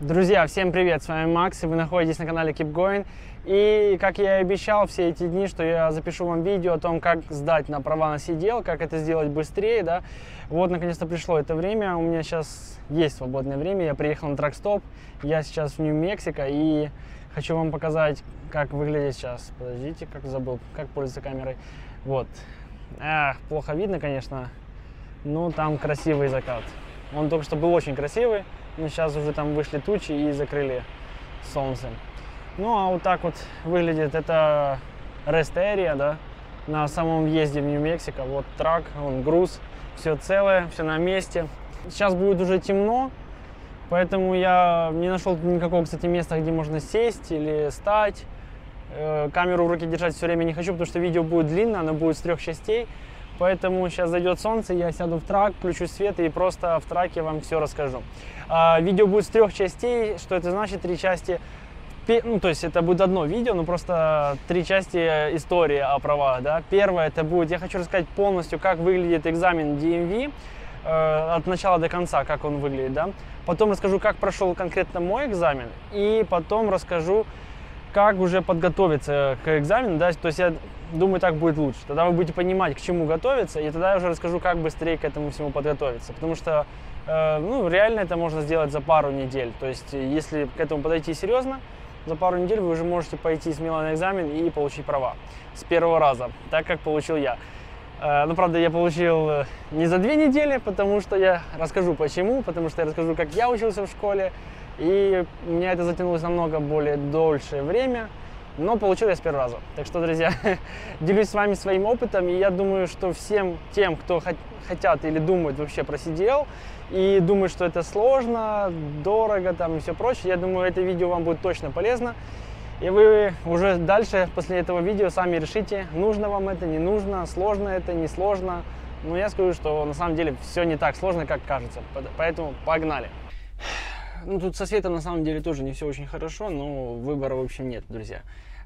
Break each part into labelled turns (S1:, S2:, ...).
S1: Друзья, всем привет! С вами Макс, и вы находитесь на канале Keep Going. И, как я и обещал все эти дни, что я запишу вам видео о том, как сдать на права на сидел, как это сделать быстрее, да. Вот, наконец-то пришло это время. У меня сейчас есть свободное время. Я приехал на трак-стоп. Я сейчас в Нью-Мексико и хочу вам показать, как выглядит сейчас. Подождите, как забыл, как пользоваться камерой. Вот. Плохо видно, конечно. Ну, там красивый закат. Он только что был очень красивый. Но сейчас уже там вышли тучи и закрыли солнце. Ну, а вот так вот выглядит это Rest Area, да, на самом въезде в Нью-Мексико. Вот трак, вон груз, все целое, все на месте. Сейчас будет уже темно, поэтому я не нашел никакого, кстати, места, где можно сесть или стать. Камеру в руке держать все время не хочу, потому что видео будет длинное, оно будет с 3 частей. Поэтому сейчас зайдет солнце, я сяду в трак, включу свет и просто в траке вам все расскажу. Видео будет с 3 частей. Что это значит? 3 части. Ну, то есть это будет одно видео, но просто 3 части истории о правах. Да? Первое, это будет, я хочу рассказать полностью, как выглядит экзамен DMV от начала до конца, как он выглядит. Да? Потом расскажу, как прошел конкретно мой экзамен. И потом расскажу, как уже подготовиться к экзамену. Да? То есть я думаю, так будет лучше. Тогда вы будете понимать, к чему готовиться, и тогда я уже расскажу, как быстрее к этому всему подготовиться. Потому что ну, реально это можно сделать за пару недель. То есть если к этому подойти серьезно, за пару недель вы уже можете пойти смело на экзамен и получить права с первого раза, так как получил я. Ну, правда, я получил не за 2 недели, потому что я расскажу почему, потому что я расскажу, как я учился в школе, и у меня это затянулось намного более дольшее время, но получил я с первого раза. Так что, друзья, делюсь с вами своим опытом, и я думаю, что всем тем, кто хотят или думают вообще про CDL, и думают, что это сложно, дорого там и все прочее, я думаю, это видео вам будет точно полезно. И вы уже дальше, после этого видео, сами решите, нужно вам это, не нужно, сложно это, не сложно. Но я скажу, что на самом деле все не так сложно, как кажется. Поэтому погнали. Ну, тут со светом на самом деле тоже не все очень хорошо, но выбора, в общем, нет, друзья.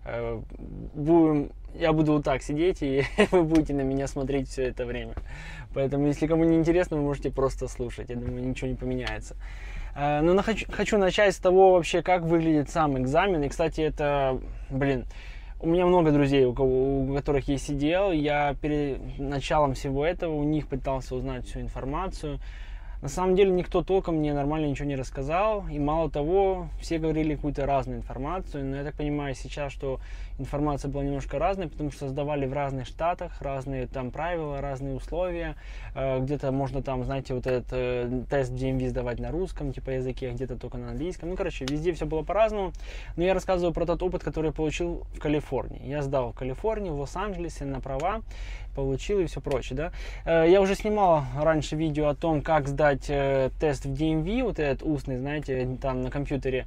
S1: Я буду вот так сидеть, и вы будете на меня смотреть все это время. Поэтому, если кому не интересно, вы можете просто слушать. Я думаю, ничего не поменяется. Но хочу начать с того вообще, как выглядит сам экзамен. И, кстати, это, у меня много друзей, у которых есть CDL. Я перед началом всего этого у них пытался узнать всю информацию. На самом деле никто толком мне нормально ничего не рассказал, и мало того, все говорили какую-то разную информацию, но я так понимаю сейчас, что информация была немножко разной, потому что сдавали в разных штатах, разные там правила, разные условия, где-то можно там, знаете, вот этот тест DMV сдавать на русском, типа языке, где-то только на английском, ну, короче, везде все было по-разному, но я рассказываю про тот опыт, который я получил в Калифорнии. Я сдал в Калифорнии, в Лос-Анджелесе на права, получил и все прочее, да. Я уже снимал раньше видео о том, как сдать тест в DMV, вот этот устный, знаете, там на компьютере.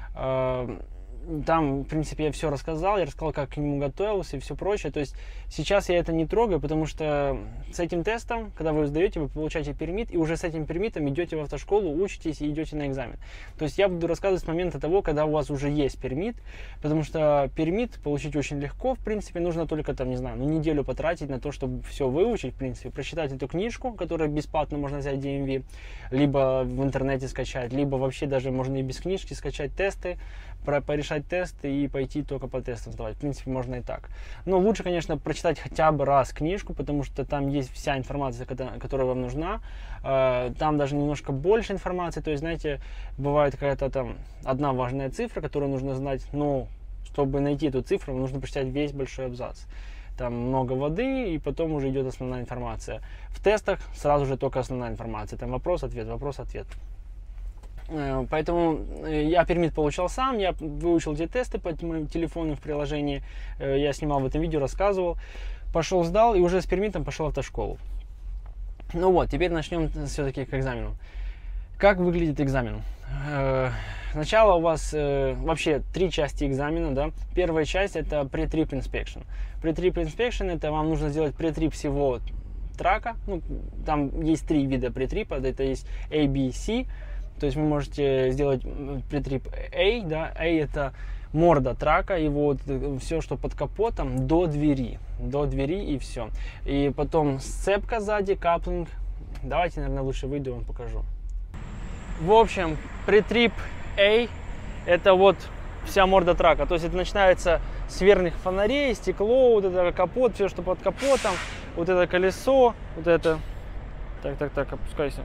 S1: Там, в принципе, я все рассказал, я рассказал, как к нему готовился и все прочее. То есть сейчас я это не трогаю, потому что с этим тестом, когда вы сдаете, вы получаете пермит, и уже с этим пермитом идете в автошколу, учитесь и идете на экзамен. То есть я буду рассказывать с момента того, когда у вас уже есть пермит, потому что пермит получить очень легко, в принципе, нужно только там, не знаю, неделю потратить на то, чтобы все выучить, в принципе, прочитать эту книжку, которую бесплатно можно взять в DMV, либо в интернете скачать, либо вообще даже можно и без книжки скачать тесты, порешать тесты и пойти только по тестам сдавать. В принципе, можно и так. Но лучше, конечно, прочитать хотя бы раз книжку, потому что там есть вся информация, которая вам нужна. Там даже немножко больше информации. То есть, знаете, бывает какая-то там одна важная цифра, которую нужно знать, но чтобы найти эту цифру, вам нужно прочитать весь большой абзац. Там много воды, и потом уже идет основная информация. В тестах сразу же только основная информация. Там вопрос-ответ, вопрос-ответ. Поэтому я пермит получал сам, я выучил эти тесты по моему телефону в приложении, я снимал в этом видео, рассказывал, пошел сдал и уже с пермитом пошел в автошколу. Ну вот, теперь начнем все-таки к экзамену. Как выглядит экзамен? Сначала у вас вообще 3 части экзамена, да. Первая часть это pre-trip inspection. Pre-trip inspection это вам нужно сделать pre-trip всего трака, ну, там есть 3 вида pre-трипа, это есть A, B, C. То есть вы можете сделать pre-trip A, да, A это морда трака, и вот все, что под капотом, до двери и все. И потом сцепка сзади, каплинг. Давайте, наверное, лучше выйду и вам покажу. В общем, pre-trip A это вот вся морда трака. То есть это начинается с верхних фонарей, стекло, вот это капот, все, что под капотом, вот это колесо, вот это... Так, опускайся.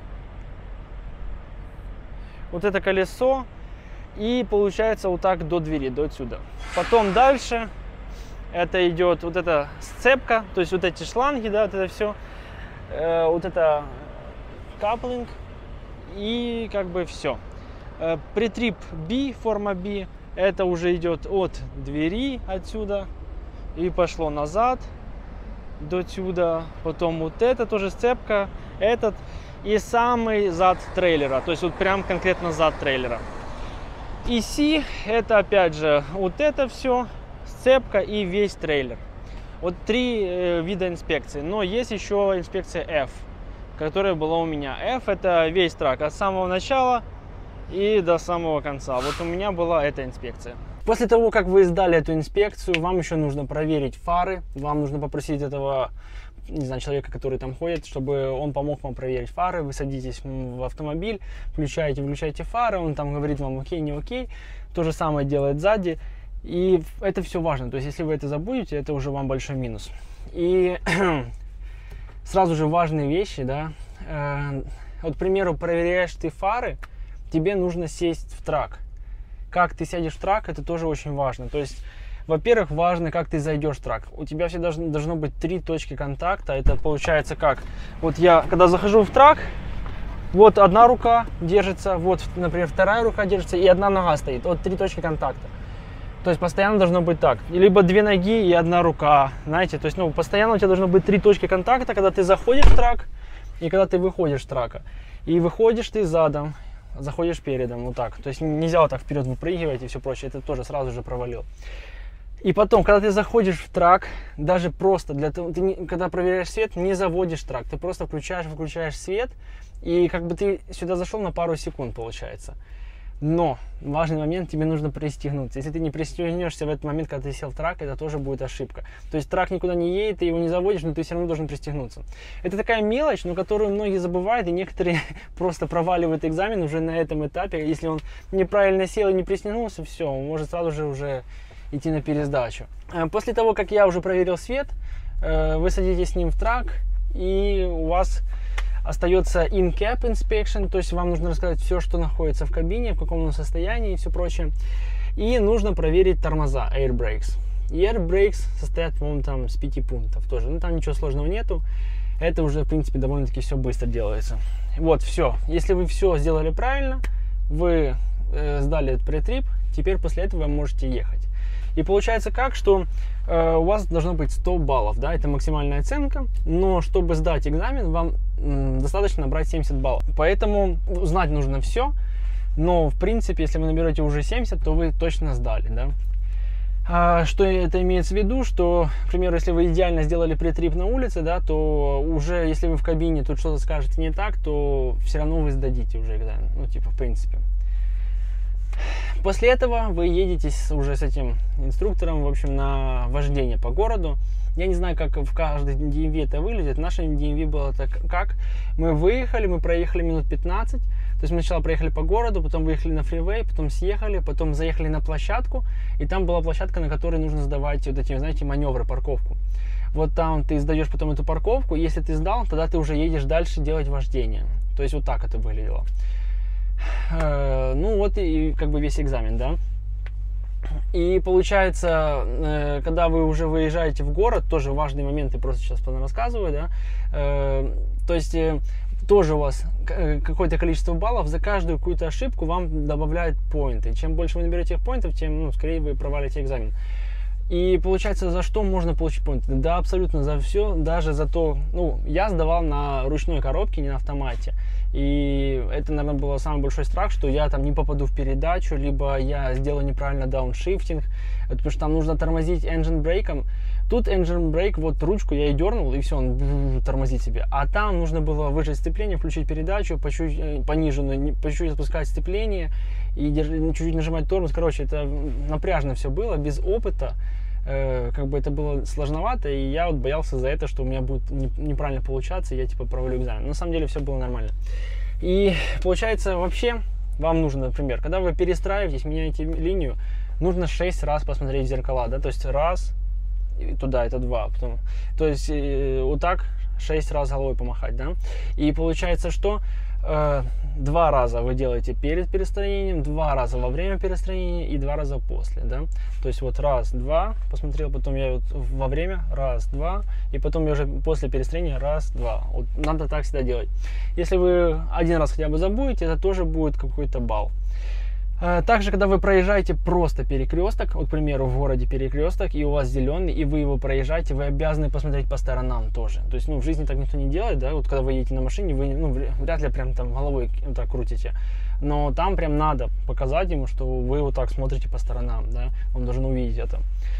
S1: Вот это колесо, и получается вот так до двери, до отсюда. Потом дальше это идет вот эта сцепка, то есть вот эти шланги, да, вот это все, вот это каплинг, и как бы все. Притриб B, форма B, это уже идет от двери отсюда и пошло назад до сюда. Потом вот это тоже сцепка, этот и самый зад трейлера, то есть вот прям конкретно зад трейлера. И C это опять же вот это все, сцепка и весь трейлер. Вот 3 вида инспекции, но есть еще инспекция F, которая была у меня. F это весь трак от самого начала и до самого конца. Вот у меня была эта инспекция. После того, как вы сдали эту инспекцию, вам еще нужно проверить фары. Вам нужно попросить этого, не знаю, человека, который там ходит, чтобы он помог вам проверить фары. Вы садитесь в автомобиль, выключаете фары, он там говорит вам окей, не окей. То же самое делает сзади. И это все важно. То есть, если вы это забудете, это уже вам большой минус. И сразу же важные вещи, да. Вот, к примеру, проверяешь ты фары, тебе нужно сесть в трак. Как ты сядешь в трак, это тоже очень важно. То есть, во-первых, важно, как ты зайдешь в трак. У тебя всегда должно быть 3 точки контакта. Это получается как? Вот я, когда захожу в трак, вот одна рука держится, вот, например, вторая рука держится, и одна нога стоит. Вот 3 точки контакта. То есть, постоянно должно быть так. Либо 2 ноги и 1 рука, знаете. То есть, ну, постоянно у тебя должно быть 3 точки контакта, когда ты заходишь в трак и когда ты выходишь с трака. И выходишь ты задом, заходишь передом, вот так. То есть нельзя вот так вперед выпрыгивать и все прочее, это тоже сразу же провалил. И потом, когда ты заходишь в трак, даже просто для того, когда проверяешь свет, не заводишь трак, ты просто выключаешь свет, и как бы ты сюда зашел на пару секунд, получается. Но важный момент, тебе нужно пристегнуться. Если ты не пристегнешься в этот момент, когда ты сел в трак, это тоже будет ошибка. То есть трак никуда не едет, ты его не заводишь, но ты все равно должен пристегнуться. Это такая мелочь, но которую многие забывают, и некоторые просто проваливают экзамен уже на этом этапе. Если он неправильно сел и не пристегнулся, все, он может сразу же уже идти на пересдачу. После того, как я уже проверил свет, вы садитесь с ним в трак, и у вас остается in-cab inspection, то есть вам нужно рассказать все, что находится в кабине, в каком он состоянии и все прочее. И нужно проверить тормоза, air brakes. И air brakes состоят, по-моему, там с 5 пунктов тоже. Ну, там ничего сложного нету. Это уже, в принципе, довольно-таки все быстро делается. Вот, все. Если вы все сделали правильно, вы сдали этот pre-trip, теперь после этого вы можете ехать. И получается как, что у вас должно быть 100 баллов, да, это максимальная оценка, но чтобы сдать экзамен, вам достаточно набрать 70 баллов. Поэтому знать нужно все, но в принципе, если вы наберете уже 70, то вы точно сдали, да. Что это имеется в виду, что, к примеру, если вы идеально сделали pre-trip на улице, да, то уже, если вы в кабине тут что-то скажете не так, то все равно вы сдадите уже экзамен, ну, типа, в принципе. После этого вы едете уже с этим инструктором, в общем, на вождение по городу. Я не знаю, как в каждой DMV это выглядит. В нашем DMV было так, как мы выехали, мы проехали минут 15. То есть мы сначала проехали по городу, потом выехали на фривей, потом съехали, потом заехали на площадку. И там была площадка, на которой нужно сдавать вот эти, знаете, маневры, парковку. Вот там ты сдаешь потом эту парковку. Если ты сдал, тогда ты уже едешь дальше делать вождение. То есть вот так это выглядело. Ну вот и как бы весь экзамен, да. И получается, когда вы уже выезжаете в город, тоже важные моменты, просто сейчас рассказываю, да. То есть тоже у вас какое-то количество баллов, за каждую какую-то ошибку вам добавляют поинты. Чем больше вы наберете этих поинтов, тем скорее вы провалите экзамен. И получается, за что можно получить поинты? Да, абсолютно за все, даже за то, ну, я сдавал на ручной коробке, не на автомате. И это, наверное, был самый большой страх, что я там не попаду в передачу, либо я сделаю неправильно дауншифтинг, потому что там нужно тормозить engine брейком. Тут engine брейк, вот ручку я и дернул, и все, он тормозит себе. А там нужно было выжать сцепление, включить передачу, чуть-чуть пониженную, чуть-чуть отпускать сцепление и чуть-чуть нажимать тормоз. Короче, это напряжно все было, без опыта. Как бы это было сложновато, и я вот боялся за это, что у меня будет неправильно получаться, и я типа провалю экзамен. Но на самом деле все было нормально. И получается, вообще, вам нужно, например, когда вы перестраиваетесь, меняете линию, нужно 6 раз посмотреть в зеркала, да, то есть раз, и туда это 2, потом, то есть вот так 6 раз головой помахать, да, и получается, что 2 раза вы делаете перед перестроением, 2 раза во время перестроения и 2 раза после, да, то есть вот раз, два, посмотрел, потом я вот во время, раз, два, и потом я уже после перестроения, раз, два, вот надо так всегда делать. Если вы один раз хотя бы забудете, это тоже будет какой-то балл. Также, когда вы проезжаете просто перекресток, вот, к примеру, в городе перекресток, и у вас зеленый, и вы его проезжаете, вы обязаны посмотреть по сторонам тоже. То есть, ну, в жизни так никто не делает, да, вот когда вы едете на машине, вы, ну, вряд ли прям там головой вот так крутите. Но там прям надо показать ему, что вы вот так смотрите по сторонам, да, он должен увидеть это.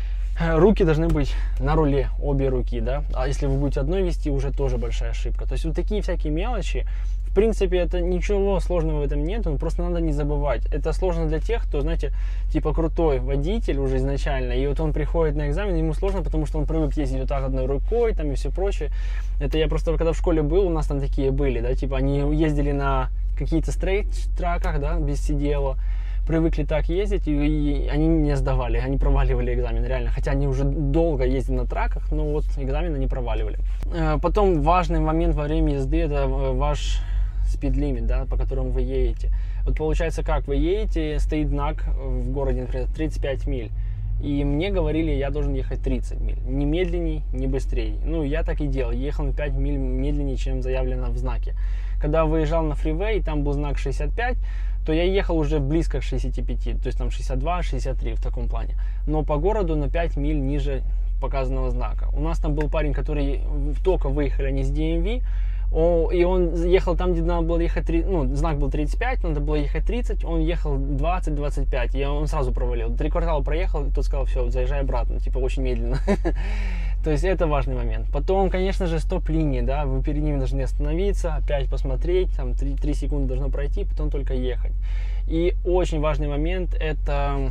S1: Руки должны быть на руле, обе руки, да, а если вы будете одной вести, уже тоже большая ошибка. То есть вот такие всякие мелочи, в принципе, это ничего сложного в этом нет, но просто надо не забывать. Это сложно для тех, кто, знаете, типа крутой водитель уже изначально, и вот он приходит на экзамен, ему сложно, потому что он привык ездить вот так одной рукой, там и все прочее. Это я просто, когда в школе был, у нас там такие были, да, типа они ездили на какие-то стрейт-траках, да, без сидела, привыкли так ездить, и они не сдавали, они проваливали экзамен, реально. Хотя они уже долго ездили на траках, но вот экзамен они проваливали. Потом важный момент во время езды — это ваш спид-лимит, да, по которому вы едете. Вот получается, как вы едете, стоит знак в городе, например, 35 миль. И мне говорили, я должен ехать 30 миль. Ни медленней, ни быстрее. Ну, я так и делал. Ехал на 5 миль медленнее, чем заявлено в знаке. Когда выезжал на фривей, и там был знак 65, то я ехал уже близко к 65. То есть там 62, 63 в таком плане. Но по городу на 5 миль ниже показанного знака. У нас там был парень, который только выехали они с DMV, и он ехал там, где надо было ехать, ну, знак был 35, надо было ехать 30, он ехал 20-25, и он сразу провалил. 3 квартала проехал, и тот сказал, все, заезжай обратно, типа очень медленно. То есть это важный момент. Потом, конечно же, стоп-линии, да, вы перед ними должны остановиться, опять посмотреть, там 3 секунды должно пройти, потом только ехать. И очень важный момент — это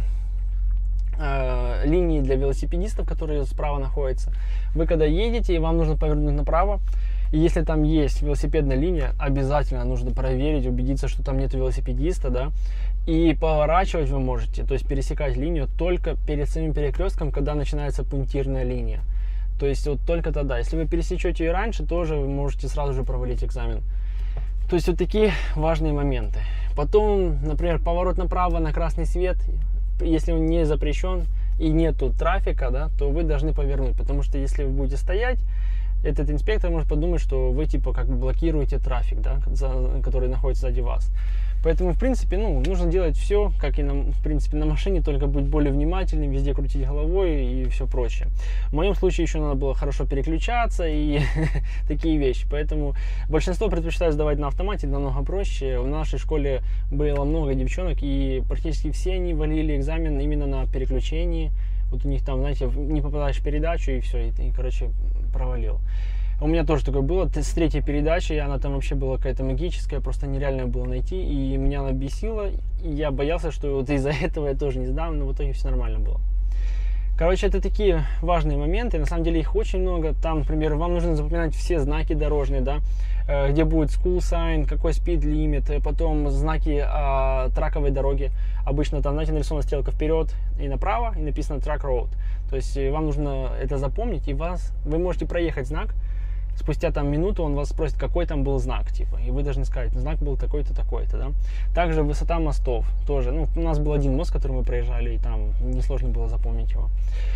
S1: линии для велосипедистов, которые справа находятся. Вы когда едете, и вам нужно повернуть направо, и если там есть велосипедная линия, обязательно нужно проверить, убедиться, что там нет велосипедиста, да, и поворачивать вы можете, то есть пересекать линию только перед самим перекрестком, когда начинается пунктирная линия. То есть вот только тогда. Если вы пересечете ее раньше, тоже вы можете сразу же провалить экзамен. То есть вот такие важные моменты. Потом, например, поворот направо на красный свет, если он не запрещен и нету трафика, да, то вы должны повернуть, потому что если вы будете стоять, этот инспектор может подумать, что вы типа как бы блокируете трафик, да, который находится сзади вас. Поэтому, в принципе, ну, нужно делать все, как и в принципе, на машине, только быть более внимательным, везде крутить головой и все прочее. В моем случае еще надо было хорошо переключаться и такие вещи. Поэтому большинство предпочитают сдавать на автомате, намного проще. В нашей школе было много девчонок, и практически все они валили экзамен именно на переключении. Вот у них там, знаете, не попадаешь в передачу, и все, и короче, провалил. У меня тоже такое было, с 3-й передачи, она там вообще была какая-то магическая, просто нереально было найти, и меня она бесила, и я боялся, что вот из-за этого я тоже не сдам, но в итоге все нормально было. Короче, это такие важные моменты, на самом деле их очень много. Там, например, вам нужно запоминать все знаки дорожные, да, где будет school sign, какой speed limit, потом знаки траковой дороги. Обычно там, знаете, нарисована стрелка вперед и направо, и написано track road. То есть вам нужно это запомнить, и вы можете проехать знак, спустя там минуту он вас спросит, какой там был знак, типа, и вы должны сказать, знак был такой-то, такой-то, да. Также высота мостов тоже, ну, у нас был один мост, который мы проезжали, и там несложно было запомнить его.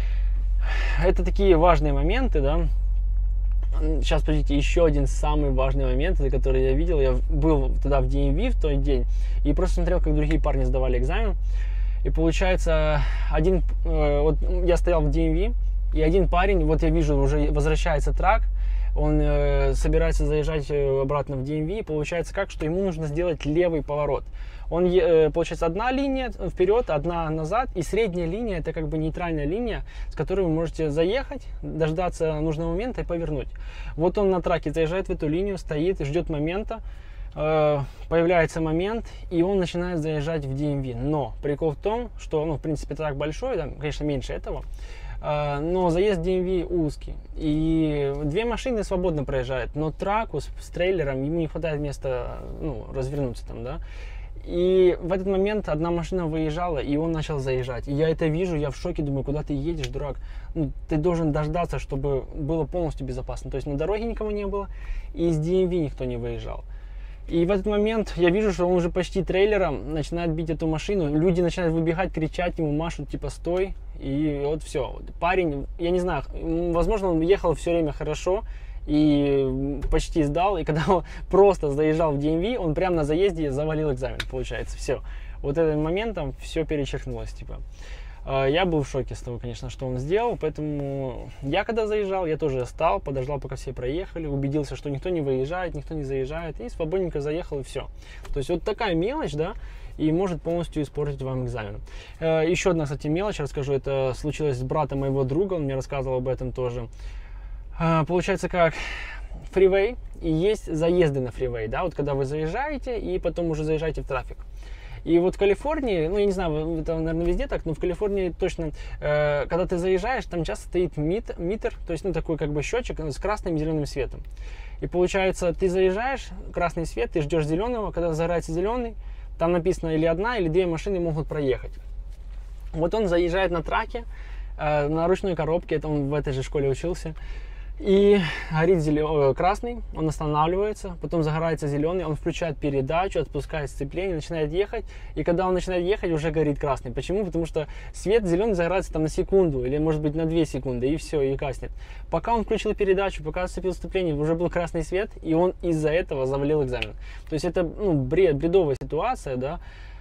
S1: Это такие важные моменты, да. Сейчас, подождите, еще один самый важный момент, который я видел, я был тогда в DMV в тот день, и просто смотрел, как другие парни сдавали экзамен, и получается, вот я стоял в DMV, и один парень, вот я вижу, уже возвращается трак, он собирается заезжать обратно в DMV, и получается как, что ему нужно сделать левый поворот. Получается, одна линия вперед, одна назад, и средняя линия — это как бы нейтральная линия, с которой вы можете заехать, дождаться нужного момента и повернуть. Вот он на траке заезжает в эту линию, стоит, ждет момента, появляется момент, и он начинает заезжать в DMV. Но прикол в том, что, ну, в принципе, трак большой, да, конечно, меньше этого, но заезд DMV узкий, и 2 машины свободно проезжают, но траку с трейлером ему не хватает места, ну, развернуться там, да, И в этот момент одна машина выезжала, и он начал заезжать. И я это вижу, я в шоке, думаю, куда ты едешь, дурак? Ну, ты должен дождаться, чтобы было полностью безопасно. То есть на дороге никого не было, и из DMV никто не выезжал. И в этот момент я вижу, что он уже почти трейлером начинает бить эту машину. Люди начинают выбегать, кричать ему, машут, типа, стой. И вот все. Парень, я не знаю, возможно, он ехал все время хорошо и почти сдал. И когда он просто заезжал в DMV, он прямо на заезде завалил экзамен, получается. Все. Вот этим моментом все перечеркнулось, типа. Я был в шоке с того, конечно, что он сделал, поэтому я когда заезжал, я тоже стал, подождал, пока все проехали, убедился, что никто не выезжает, никто не заезжает, и свободненько заехал, и все. То есть вот такая мелочь, да, и может полностью испортить вам экзамен. Еще одна, кстати, мелочь, расскажу, это случилось с братом моего друга, он мне рассказывал об этом тоже. Получается как, фривей, и есть заезды на фривей, да, вот когда вы заезжаете, и потом уже заезжаете в трафик. И вот в Калифорнии, ну я не знаю, это, наверное, везде так, но в Калифорнии точно, когда ты заезжаешь, там часто стоит митер, то есть, ну, такой как бы счетчик с красным и зеленым светом. И получается, ты заезжаешь, красный свет, ты ждешь зеленого, когда загорается зеленый, там написано или одна, или две машины могут проехать. Вот он заезжает на траке, на ручной коробке, это он в этой же школе учился. И горит красный, он останавливается, потом загорается зеленый, он включает передачу, отпускает сцепление, начинает ехать. И когда он начинает ехать, уже горит красный. Почему? Потому что свет зеленый загорается там на секунду или может быть на 2 секунды, и все, и гаснет. Пока он включил передачу, пока отцепил сцепление, уже был красный свет, и он из-за этого завалил экзамен. То есть это, ну, бредовая ситуация, да,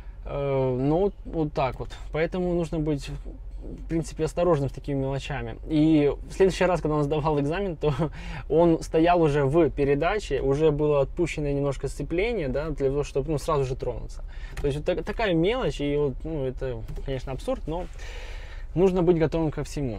S1: ну вот так вот. Поэтому нужно быть, в принципе, осторожным с такими мелочами. И в следующий раз, когда он сдавал экзамен, то он стоял уже в передаче, уже было отпущено немножко сцепление, да, для того, чтобы, ну, сразу же тронуться. То есть вот такая мелочь, и вот, ну, это, конечно, абсурд, но нужно быть готовым ко всему.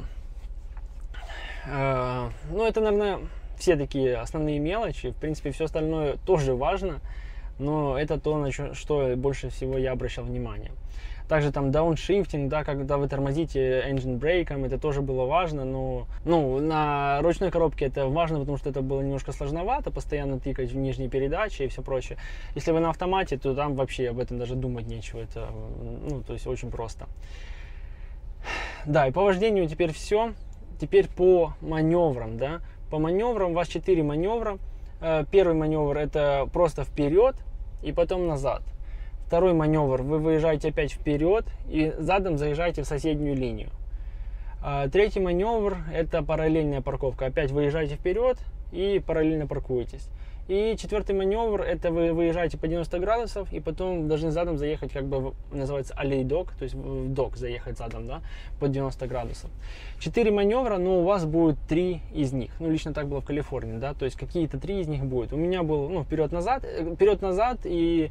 S1: Ну, это, наверное, все такие основные мелочи. В принципе, все остальное тоже важно, но это то, на что больше всего я обращал внимание. Также там дауншифтинг, да, когда вы тормозите engine брейком, это тоже было важно, но, ну, на ручной коробке это важно, потому что это было немножко сложновато, постоянно тыкать в нижние передачи и все прочее. Если вы на автомате, то там вообще об этом даже думать нечего, это, ну, то есть очень просто. Да, и по вождению теперь все. Теперь по маневрам, да. По маневрам у вас 4 маневра. Первый маневр это просто вперед и потом назад. Второй маневр, вы выезжаете опять вперед и задом заезжаете в соседнюю линию. Третий маневр, это параллельная парковка. Опять выезжаете вперед и параллельно паркуетесь. И четвертый маневр, это вы выезжаете по 90 градусов и потом должны задом заехать, как бы называется аллей-док, то есть в док заехать задом, да, под 90 градусов. 4 маневра, но у вас будет 3 из них. Ну, лично так было в Калифорнии, да, то есть какие-то 3 из них будет. У меня был, ну, вперед-назад и,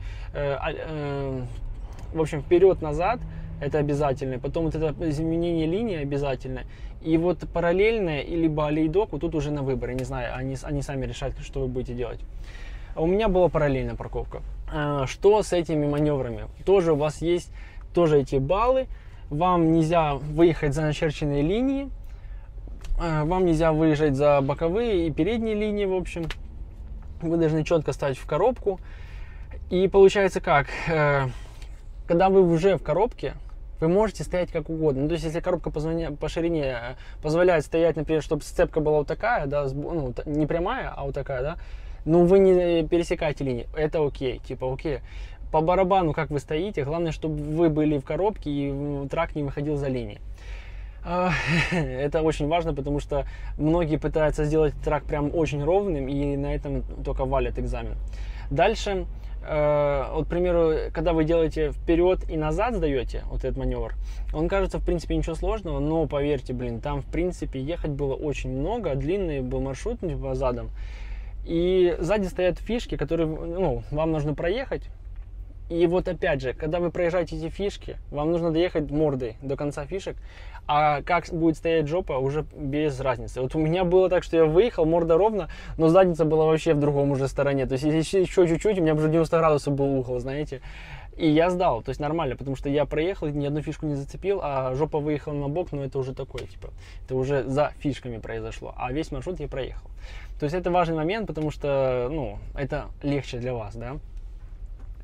S1: в общем, вперед-назад. Это обязательно. Потом вот это изменение линии обязательно. И вот параллельное, либо аллей-док, вот тут уже на выбор. Я не знаю, они сами решают, что вы будете делать. А у меня была параллельная парковка. Что с этими маневрами? Тоже у вас есть тоже эти баллы. Вам нельзя выехать за начерченные линии. Вам нельзя выезжать за боковые и передние линии, в общем. Вы должны четко ставить в коробку. И получается как? Когда вы уже в коробке, вы можете стоять как угодно. Ну, то есть, если коробка по ширине позволяет стоять, например, чтобы сцепка была вот такая, да, ну, не прямая, а вот такая, да, ну, вы не пересекаете линии, это окей, типа окей. По барабану, как вы стоите, главное, чтобы вы были в коробке и трак не выходил за линии. Это очень важно, потому что многие пытаются сделать трак прям очень ровным и на этом только валят экзамен. Дальше, вот, к примеру, когда вы делаете вперед и назад сдаете вот этот маневр, он кажется, в принципе, ничего сложного, но поверьте, блин, там, в принципе, ехать было очень много, длинный был маршрут, типа, задом, и сзади стоят фишки, которые, ну, вам нужно проехать. И вот опять же, когда вы проезжаете эти фишки, вам нужно доехать мордой до конца фишек, а как будет стоять жопа, уже без разницы. Вот у меня было так, что я выехал, морда ровно, но задница была вообще в другом уже стороне. То есть если еще чуть-чуть, у меня уже 90 градусов был угол, знаете. И я сдал, то есть нормально, потому что я проехал, ни одну фишку не зацепил, а жопа выехала на бок, но это уже такое, типа, это уже за фишками произошло, а весь маршрут я проехал. То есть это важный момент, потому что, ну, это легче для вас, да.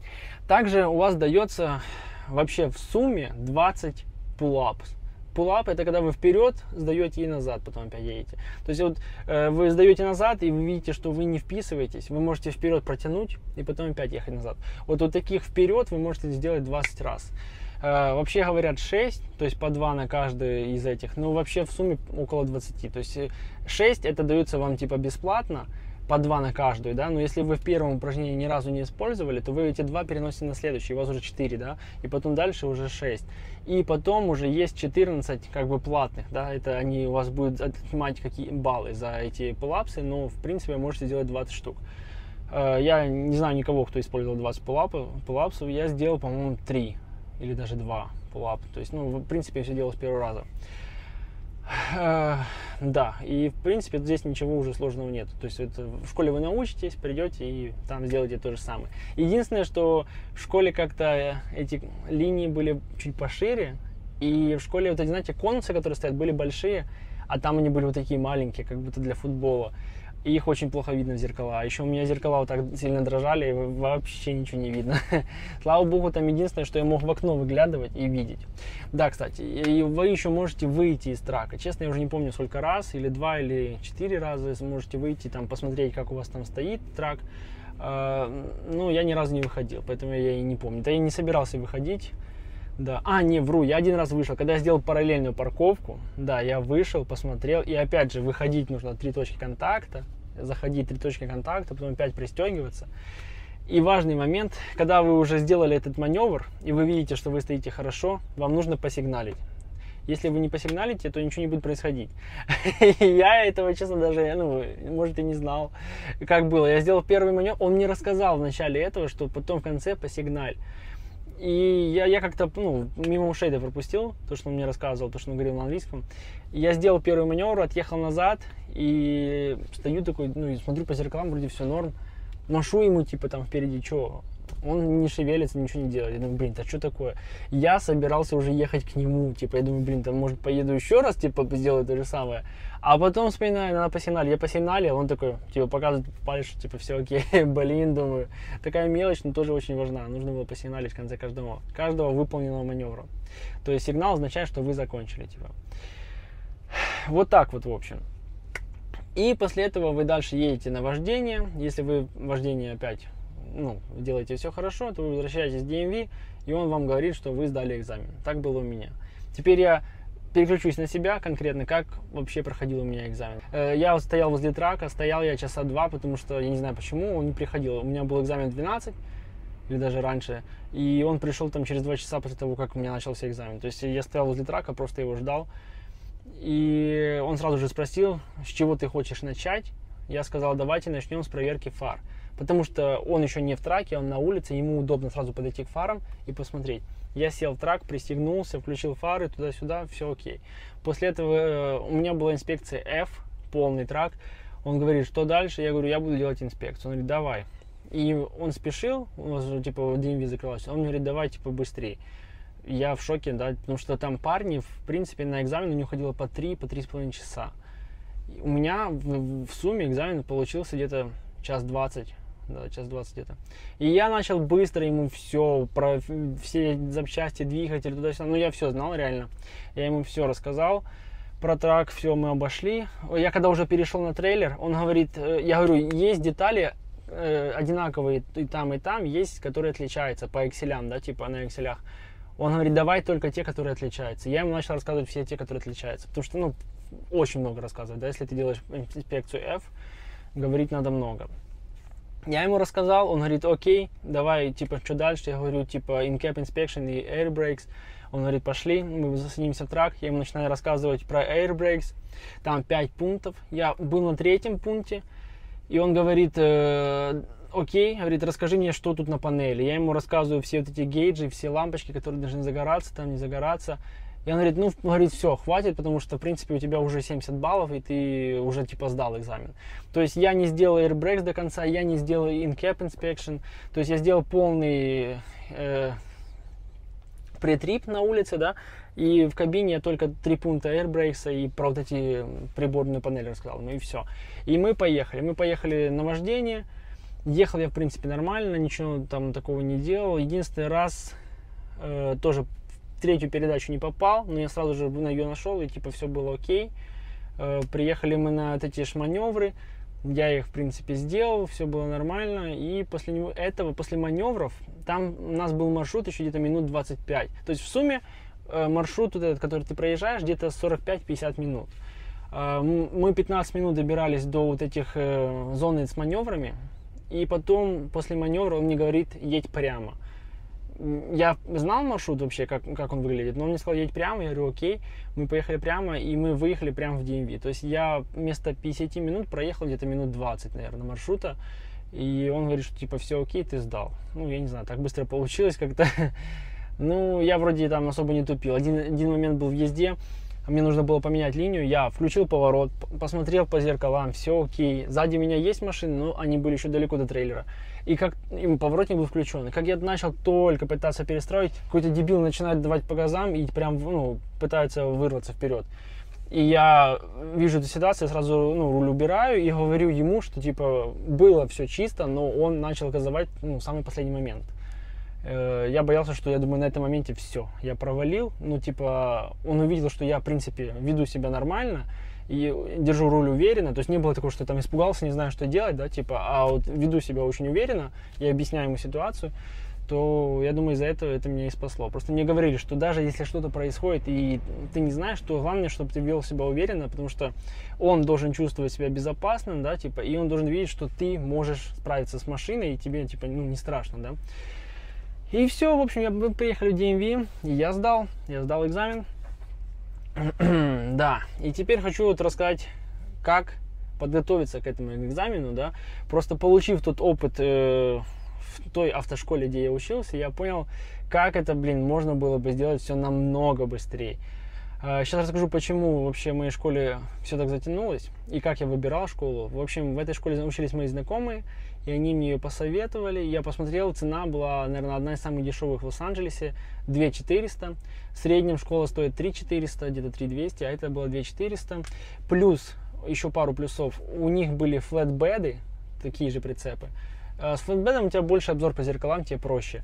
S1: Также у вас дается вообще в сумме 20 pull-ups. Pull-up — это когда вы вперед сдаете и назад, потом опять едете. То есть вот вы сдаете назад, и вы видите, что вы не вписываетесь, вы можете вперед протянуть и потом опять ехать назад. Вот таких вперед вы можете сделать 20 раз. Вообще говорят 6, то есть по 2 на каждый из этих, но вообще в сумме около 20. То есть 6 это дается вам типа бесплатно, по 2 на каждую, да, но если вы в первом упражнении ни разу не использовали, то вы эти 2 переносите на следующий, у вас уже 4, да, и потом дальше уже 6. И потом уже есть 14 как бы платных, да, это они у вас будут отнимать какие баллы за эти пулапсы, но в принципе вы можете сделать 20 штук. Я не знаю никого, кто использовал 20 пулапсов, я сделал, по-моему, 3 или даже 2 пулапа, то есть, ну, в принципе, я все делал с первого раза. Да, и в принципе здесь ничего уже сложного нет. То есть это, в школе вы научитесь, придете и там сделаете то же самое. Единственное, что в школе как-то эти линии были чуть пошире, и в школе вот эти, знаете, конусы, которые стоят, были большие, а там они были вот такие маленькие, как будто для футбола. И их очень плохо видно в зеркала. А еще у меня зеркала вот так сильно дрожали, и вообще ничего не видно. Слава богу, там единственное, что я мог в окно выглядывать и видеть. Да, кстати, и вы еще можете выйти из трака. Честно, я уже не помню, сколько раз, или 2, или 4 раза можете выйти, там, посмотреть, как у вас там стоит трак. Ну, я ни разу не выходил, поэтому я и не помню. Да я не собирался выходить. Да. Не, вру, я один раз вышел, когда я сделал параллельную парковку, да, я вышел, посмотрел, и опять же, выходить нужно 3 точки контакта, заходить 3 точки контакта, потом опять пристегиваться. И важный момент, когда вы уже сделали этот маневр, и вы видите, что вы стоите хорошо, вам нужно посигналить. Если вы не посигналите, то ничего не будет происходить. Я этого, честно, даже, ну, может, и не знал, как было. Я сделал первый маневр, он мне рассказал в начале этого, что потом в конце посигналь. И я как-то, ну, мимо ушей это пропустил, то, что он мне рассказывал, то, что он говорил на английском. И я сделал первый маневр, отъехал назад, и стою такой, ну, и смотрю по зеркалам, вроде все норм. Машу ему, типа, там впереди, что? Он не шевелится, ничего не делает. Я думаю, блин, а что такое? Я собирался уже ехать к нему, типа, я думаю, блин, там, может, поеду еще раз, типа, сделаю то же самое. А потом вспоминаю, надо посигналить. Я посигналил, он такой, типа, показывает палец, что, типа, все окей, блин, думаю. Такая мелочь, но тоже очень важна. Нужно было посигналить в конце каждого выполненного маневра. То есть сигнал означает, что вы закончили, типа. Вот так вот, в общем. И после этого вы дальше едете на вождение. Если вы вождение опять, ну, делаете все хорошо, то вы возвращаетесь в DMV, и он вам говорит, что вы сдали экзамен. Так было у меня. Теперь я переключусь на себя конкретно, как вообще проходил у меня экзамен. Я вот стоял возле трака, стоял я часа 2, потому что я не знаю почему, он не приходил. У меня был экзамен в 12, или даже раньше, и он пришел там через 2 часа после того, как у меня начался экзамен. То есть я стоял возле трака, просто его ждал. И он сразу же спросил, с чего ты хочешь начать. Я сказал, давайте начнем с проверки фар. Потому что он еще не в траке, он на улице, ему удобно сразу подойти к фарам и посмотреть. Я сел в трак, пристегнулся, включил фары, туда-сюда, все окей. После этого у меня была инспекция F, полный трак. Он говорит, что дальше? Я говорю, я буду делать инспекцию. Он говорит, давай. И он спешил, у нас же типа DMV закрылся. Он мне говорит, давай типа быстрее. Я в шоке, да, потому что там парни, в принципе, на экзамен у них уходило по 3,5 часа. У меня в сумме экзамен получился где-то час 20. Да, час 20 где-то. И я начал быстро ему все, про все запчасти, двигатель, туда-сюда. Ну, я все знал реально. Я ему все рассказал. Про трак все мы обошли. Я когда уже перешел на трейлер, он говорит, я говорю, есть детали одинаковые и там, есть, которые отличаются по экселям, да, типа на экселях. Он говорит, давай только те, которые отличаются. Я ему начал рассказывать все те, которые отличаются. Потому что, ну, очень много рассказывать, да, если ты делаешь инспекцию F, говорить надо много. Я ему рассказал, он говорит, окей, давай, типа, что дальше? Я говорю, типа, in-cap inspection и air brakes. Он говорит, пошли, мы засадимся в трак. Я ему начинаю рассказывать про air brakes. Там 5 пунктов. Я был на 3-м пункте, и он говорит, окей, говорит, расскажи мне, что тут на панели. Я ему рассказываю все вот эти гейджи, все лампочки, которые должны загораться, там не загораться. И он говорит, ну, говорит, все, хватит, потому что, в принципе, у тебя уже 70 баллов, и ты уже, типа, сдал экзамен. То есть я не сделал air brakes до конца, я не сделал in-cap inspection, то есть я сделал полный притрип на улице, да, и в кабине я только 3 пункта air brakes и про вот эти приборные панели рассказал, ну и все. И мы поехали на вождение. Ехал я, в принципе, нормально, ничего там такого не делал. Единственный раз тоже в третью передачу не попал, но я сразу же на ее нашел, и типа все было окей. Приехали мы на вот эти маневры, я их, в принципе, сделал, все было нормально. И после этого, после маневров, там у нас был маршрут еще где-то минут 25. То есть в сумме маршрут, вот этот, который ты проезжаешь, где-то 45-50 минут. Мы 15 минут добирались до вот этих зон с маневрами. И потом, после маневра, он мне говорит, едь прямо. Я знал маршрут вообще, как он выглядит, но он мне сказал, едь прямо, я говорю, окей. Мы поехали прямо, и мы выехали прямо в DMV. То есть я вместо 50 минут проехал где-то минут 20, наверное, маршрута. И он говорит, что типа все окей, ты сдал. Ну, я не знаю, так быстро получилось как-то. Ну, я вроде там особо не тупил. Один момент был в езде. Мне нужно было поменять линию, я включил поворот, посмотрел по зеркалам, все окей. Сзади меня есть машины, но они были еще далеко до трейлера. И как поворотник был включен. И как я начал только пытаться перестроить, какой-то дебил начинает давать по газам и прям, пытается вырваться вперед. И я вижу эту ситуацию, я сразу руль убираю и говорю ему, что типа было все чисто, но он начал газовать в самый последний момент. Я боялся, что, я думаю, на этом моменте все, я провалил. Он увидел, что я, в принципе, веду себя нормально и держу руль уверенно. То есть не было такого, что я там испугался, не знаю, что делать, да, а вот веду себя очень уверенно, я объясняю ему ситуацию, то, я думаю, из-за этого это меня и спасло. Просто мне говорили, что даже если что-то происходит и ты не знаешь, то главное, чтобы ты вел себя уверенно, потому что он должен чувствовать себя безопасным, да, и он должен видеть, что ты можешь справиться с машиной, и тебе, не страшно, да. И все, в общем, мы приехали в DMV, и я сдал экзамен. Да, и теперь хочу вот рассказать, как подготовиться к этому экзамену, да. Просто получив тот опыт в той автошколе, где я учился, я понял, как это, можно было бы сделать все намного быстрее. Сейчас расскажу, почему вообще в моей школе все так затянулось и как я выбирал школу. В общем, в этой школе учились мои знакомые, и они мне ее посоветовали. Я посмотрел, цена была, наверное, одна из самых дешевых в Лос-Анджелесе, 2400. В среднем школа стоит 3400, где-то 3200, а это было 2400. Плюс, еще пару плюсов, у них были флетбеды, такие же прицепы. С флетбедом у тебя больше обзор по зеркалам, тебе проще.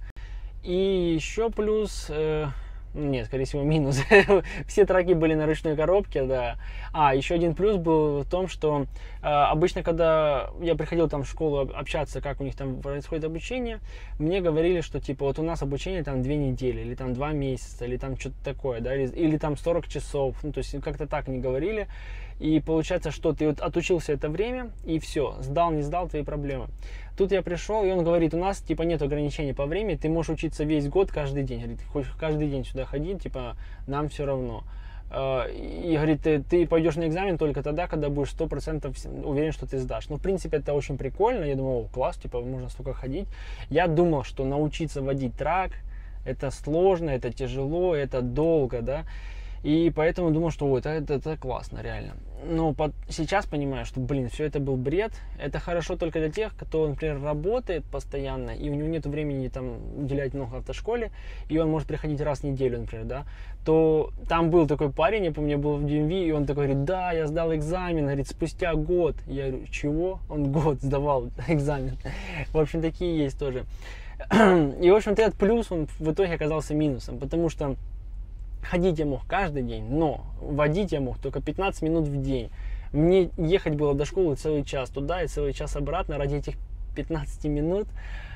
S1: И еще плюс... Нет, скорее всего, минус. Все траки были на ручной коробке, да. Еще один плюс был в том, что обычно, когда я приходил там в школу общаться, как у них там происходит обучение, мне говорили, что типа вот у нас обучение там 2 недели, или там 2 месяца, или там что-то такое, да, или там 40 часов. То есть как-то так не говорили. И получается, что ты вот отучился это время, и все, сдал, не сдал, твои проблемы. Тут я пришел, и он говорит, у нас типа нет ограничений по времени, ты можешь учиться весь год, каждый день. Говорит, хочешь каждый день сюда ходить, типа нам все равно. И говорит, ты пойдешь на экзамен только тогда, когда будешь 100% уверен, что ты сдашь. Ну, в принципе, это очень прикольно. Я думал, класс, типа, можно столько ходить. Я думал, что научиться водить трак, это сложно, это тяжело, это долго, да. И поэтому думал, что это классно, реально. Но сейчас понимаю, что, все это был бред. Это хорошо только для тех, кто, например, работает постоянно, и у него нет времени там уделять много автошколе, и он может приходить раз в неделю, например, да. То там был такой парень, я помню, был в DMV, и он такой говорит, да, я сдал экзамен, говорит, спустя год. Я говорю, чего? Он год сдавал экзамен. В общем, такие есть тоже. И, в общем-то, этот плюс, он в итоге оказался минусом, потому что ходить я мог каждый день, но водить я мог только 15 минут в день. Мне ехать было до школы целый час туда и целый час обратно ради этих 15 минут.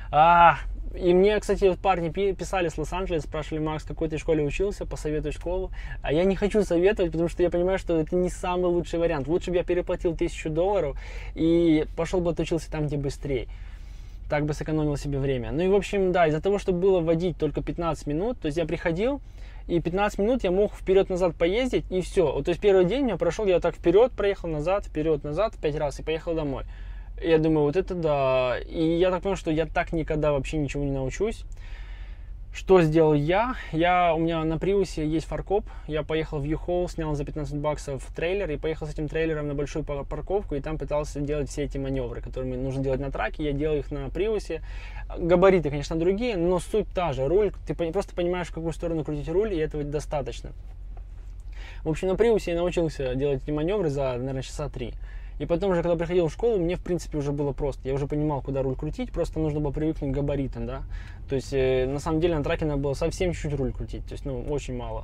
S1: И мне, кстати, вот парни писали с Лос-Анджелеса, спрашивали, Макс, в какой ты школе учился, посоветуй школу. А я не хочу советовать, потому что я понимаю, что это не самый лучший вариант. Лучше бы я переплатил $1000 и пошел бы отучился там, где быстрее. Так бы сэкономил себе время. Ну и, в общем, да, из-за того, что было водить только 15 минут, то есть я приходил, и 15 минут я мог вперед-назад поездить, и все. Вот, то есть первый день я прошел, я так вперед проехал, назад, 5 раз, и поехал домой. И я думаю, вот это да. И я так понял, что я так никогда вообще ничего не научусь. Что сделал я? У меня на Приусе есть фаркоп. Я поехал в U-Haul, снял за $15 трейлер и поехал с этим трейлером на большую парковку, и там пытался делать все эти маневры, которые мне нужно делать на траке. Я делал их на Приусе. Габариты, конечно, другие, но суть та же. Руль, ты просто понимаешь, в какую сторону крутить руль, и этого достаточно. В общем, на Приусе я научился делать эти маневры за, наверное, часа 3. И потом уже, когда приходил в школу, мне, в принципе, уже было просто. Я уже понимал, куда руль крутить, просто нужно было привыкнуть к габаритам, да. То есть, на самом деле, на траке надо было совсем чуть-чуть руль крутить, то есть, ну, очень мало.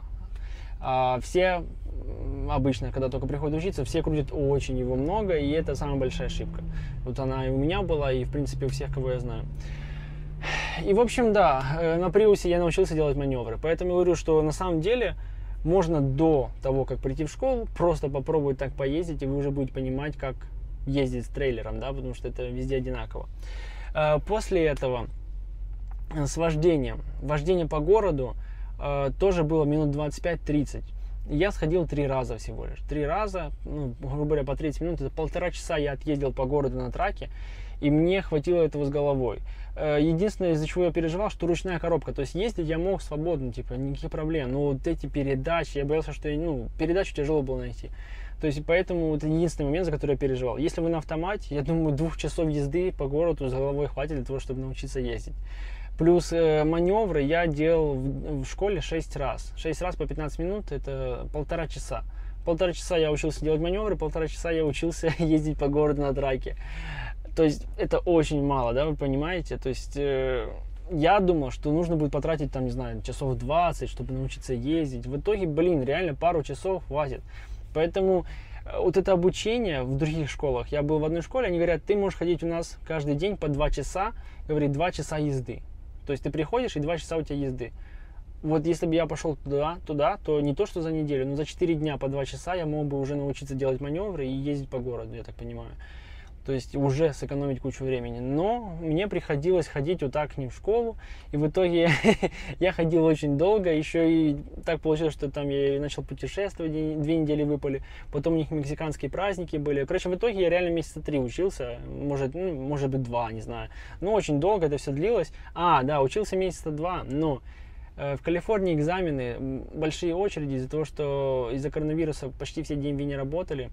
S1: А все обычно, когда только приходят учиться, все крутят очень его много, и это самая большая ошибка. Вот она и у меня была, и, в принципе, у всех, кого я знаю. И, в общем, да, на Приусе я научился делать маневры. Поэтому я говорю, что на самом деле можно до того, как прийти в школу, просто попробовать так поездить, и вы уже будете понимать, как ездить с трейлером, да, потому что это везде одинаково. После этого с вождением. Вождение по городу тоже было минут 25-30. Я сходил 3 раза всего лишь. 3 раза, ну, грубо говоря, по 30 минут. Это 1,5 часа я отъездил по городу на траке, и мне хватило этого с головой. Единственное, из-за чего я переживал, что ручная коробка. То есть ездить я мог свободно, типа, никаких проблем. Но вот эти передачи, я боялся, что передачу тяжело было найти. То есть поэтому это единственный момент, за который я переживал. Если вы на автомате, я думаю, 2 часов езды по городу с головой хватит для того, чтобы научиться ездить. Плюс маневры я делал в школе 6 раз. 6 раз по 15 минут, это 1,5 часа. 1,5 часа я учился делать маневры, 1,5 часа я учился ездить по городу на траке. То есть это очень мало, да, вы понимаете? То есть я думал, что нужно будет потратить там, не знаю, часов 20, чтобы научиться ездить. В итоге, блин, реально пару часов хватит. Поэтому вот это обучение в других школах. Я был в одной школе, они говорят, ты можешь ходить у нас каждый день по 2 часа, говорит, 2 часа езды. То есть ты приходишь, и 2 часа у тебя езды. Вот если бы я пошел туда, то не то, что за неделю, но за 4 дня по 2 часа я мог бы уже научиться делать маневры и ездить по городу, я так понимаю. То есть уже сэкономить кучу времени. Но мне приходилось ходить вот так к ним в школу. И в итоге я ходил очень долго. Еще и так получилось, что там я начал путешествовать, 2 недели выпали. Потом у них мексиканские праздники были. Короче, в итоге я реально месяца 3 учился. Может быть 2, не знаю. Но очень долго это все длилось. Да, учился месяца 2, но в Калифорнии экзамены, большие очереди из-за того, что из-за коронавируса почти все DMV не работали.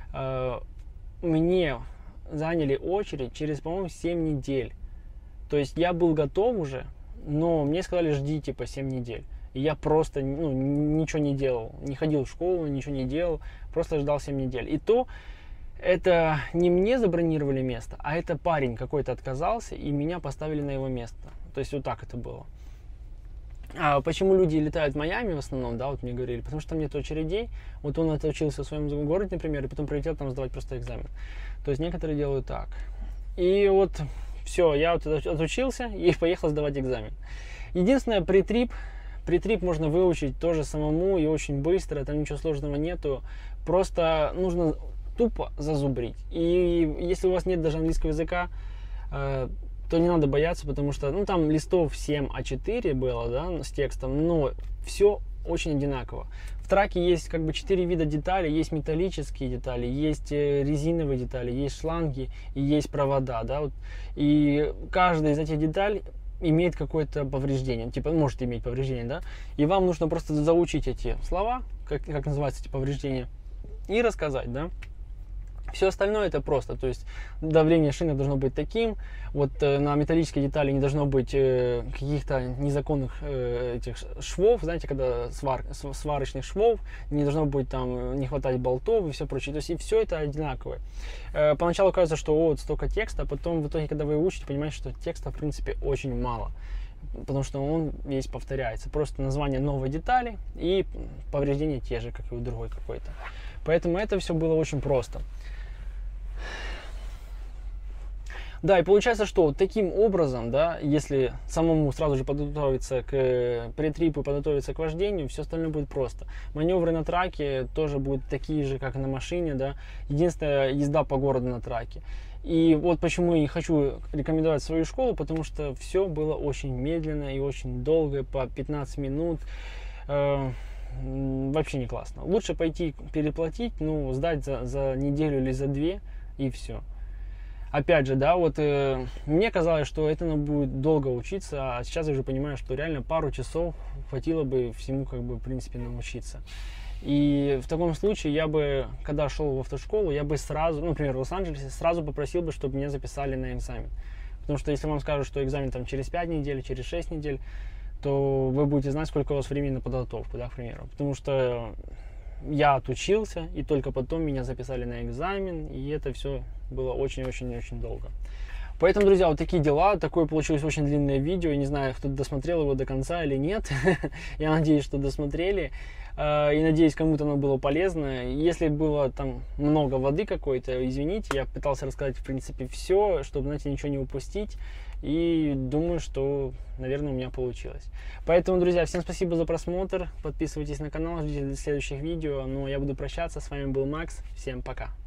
S1: Мне заняли очередь через, по-моему, 7 недель. То есть я был готов уже, но мне сказали, жди типа 7 недель. И я просто ничего не делал. Не ходил в школу, ничего не делал. Просто ждал 7 недель. И то это не мне забронировали место, а это парень какой-то отказался, и меня поставили на его место. То есть вот так это было. А почему люди летают в Майами в основном, да, вот мне говорили, потому что там нет очередей. Вот он отучился в своем городе, например, и потом прилетел там сдавать просто экзамен. То есть некоторые делают так. И вот все, я вот отучился и поехал сдавать экзамен. Единственное, притрип можно выучить тоже самому и очень быстро, там ничего сложного нету. Просто нужно тупо зазубрить. И если у вас нет даже английского языка, то не надо бояться, потому что, там листов 7 А4 было, да, с текстом, но все очень одинаково. В траке есть как бы 4 вида деталей, есть металлические детали, есть резиновые детали, есть шланги и есть провода, да, вот. И каждая из этих деталей имеет какое-то повреждение, типа может иметь повреждение, да, и вам нужно просто заучить эти слова, как называются эти повреждения, и рассказать, да. Все остальное это просто, то есть давление шины должно быть таким, вот на металлические детали не должно быть каких-то незаконных этих швов, знаете, когда сварочных швов, не должно быть там, не хватать болтов и все прочее, то есть и все это одинаковое. Поначалу кажется, что вот столько текста, а потом в итоге, когда вы учите, понимаете, что текста в принципе очень мало, потому что он весь повторяется, просто название новой детали и повреждения те же, как и у другой какой-то. Поэтому это все было очень просто. Да, и получается, что таким образом, да, если самому сразу же подготовиться к претрипу, подготовиться к вождению, все остальное будет просто. Маневры на траке тоже будут такие же, как и на машине, да. Единственная езда по городу на траке. И вот почему я не хочу рекомендовать свою школу, потому что все было очень медленно и очень долго, по 15 минут. Вообще не классно. Лучше пойти переплатить, сдать за неделю или за 2 и все. Опять же, да, вот мне казалось, что это будет долго учиться, а сейчас я уже понимаю, что реально пару часов хватило бы всему, как бы, в принципе, научиться. И в таком случае я бы, когда шел в автошколу, я бы сразу, например, в Лос-Анджелесе, сразу попросил бы, чтобы меня записали на экзамен. Потому что если вам скажут, что экзамен там через 5 недель, через 6 недель, то вы будете знать, сколько у вас времени на подготовку, да, к примеру. Потому что я отучился, и только потом меня записали на экзамен, и это все было очень-очень-очень долго. Поэтому, друзья, вот такие дела. Такое получилось очень длинное видео. Я не знаю, кто досмотрел его до конца или нет. Я надеюсь, что досмотрели. И надеюсь, кому-то оно было полезно. Если было там много воды какой-то, извините, я пытался рассказать, в принципе, все, чтобы, знаете, ничего не упустить. И думаю, что, наверное, у меня получилось. Поэтому, друзья, всем спасибо за просмотр. Подписывайтесь на канал, ждите следующих видео. Ну, а я буду прощаться. С вами был Макс. Всем пока.